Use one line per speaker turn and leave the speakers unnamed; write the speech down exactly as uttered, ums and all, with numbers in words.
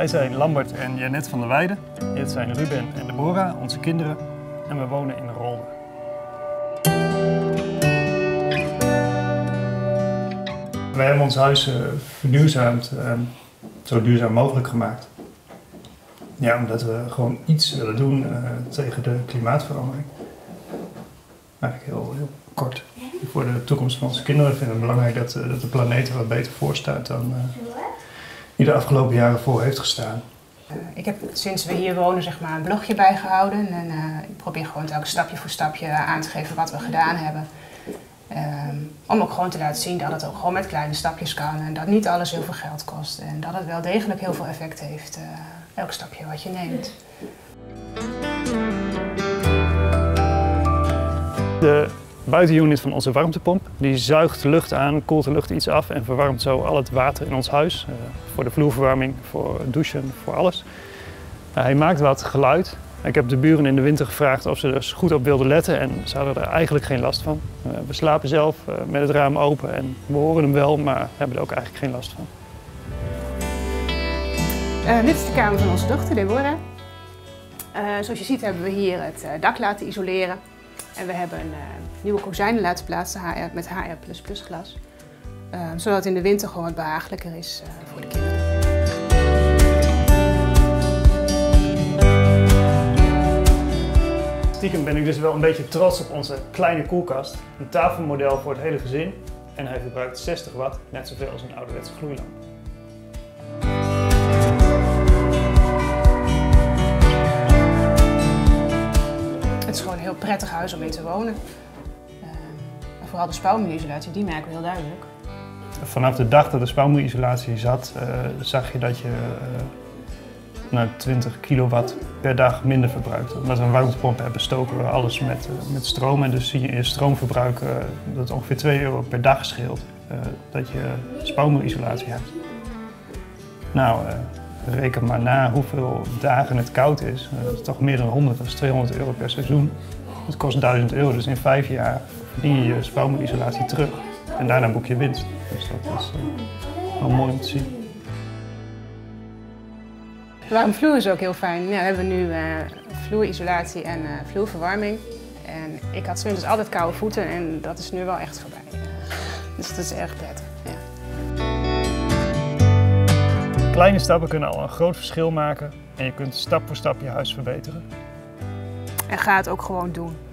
Wij zijn Lambert en Janet van der Weijden. Dit zijn Ruben en Deborah, onze kinderen. En we wonen in Rolde. Wij hebben ons huis uh, verduurzaamd, uh, zo duurzaam mogelijk gemaakt. Ja, omdat we gewoon iets willen doen uh, tegen de klimaatverandering. Eigenlijk heel, heel kort. Voor de toekomst van onze kinderen vinden we het belangrijk dat, uh, dat de planeet er wat beter voor staat dan uh, die de afgelopen jaren voor heeft gestaan.
Uh, ik heb sinds we hier wonen zeg maar, een blogje bijgehouden. En uh, ik probeer gewoon telkens stapje voor stapje aan te geven wat we gedaan hebben. Um, om ook gewoon te laten zien dat het ook gewoon met kleine stapjes kan. En dat niet alles heel veel geld kost. En dat het wel degelijk heel veel effect heeft. Uh, elk stapje wat je neemt.
De buitenunit van onze warmtepomp die zuigt lucht aan, koelt de lucht iets af en verwarmt zo al het water in ons huis. Uh, voor de vloerverwarming, voor douchen, voor alles. Uh, hij maakt wat geluid. Ik heb de buren in de winter gevraagd of ze er goed op wilden letten en ze hadden er eigenlijk geen last van. Uh, we slapen zelf uh, met het raam open en we horen hem wel, maar hebben er ook eigenlijk geen last van.
Uh, dit is de kamer van onze dochter, Deborah. Uh, zoals je ziet hebben we hier het uh, dak laten isoleren. En we hebben uh, nieuwe kozijnen laten plaatsen H R, met H R plus plus glas. Uh, zodat het in de winter gewoon wat behagelijker is uh, voor de kinderen.
Stiekem ben ik dus wel een beetje trots op onze kleine koelkast. Een tafelmodel voor het hele gezin. En hij verbruikt zestig watt, net zoveel als een ouderwetse gloeilamp.
Het is gewoon een heel prettig huis om in te wonen. Uh, vooral de spouwmuurisolatie, die merken we heel duidelijk.
Vanaf de dag dat de spouwmuurisolatie zat, uh, zag je dat je uh, nou, twintig kilowatt per dag minder verbruikt. Omdat we een warmtepomp hebben, stoken we alles met, uh, met stroom. En dus zie je in je stroomverbruik uh, dat het ongeveer twee euro per dag scheelt uh, dat je spouwmuurisolatie hebt. Nou, uh, reken maar na hoeveel dagen het koud is. Uh, dat is toch meer dan honderd, dat is tweehonderd euro per seizoen. Het kost duizend euro, dus in vijf jaar verdien je je spouwmuurisolatie terug. En daarna boek je winst. Dus dat is uh, wel mooi om te zien.
De warme vloer is ook heel fijn. Ja, we hebben nu uh, vloerisolatie en uh, vloerverwarming. En ik had 's winters altijd koude voeten en dat is nu wel echt voorbij. Uh, dus dat is erg prettig. Ja.
Kleine stappen kunnen al een groot verschil maken en je kunt stap voor stap je huis verbeteren.
En ga het ook gewoon doen.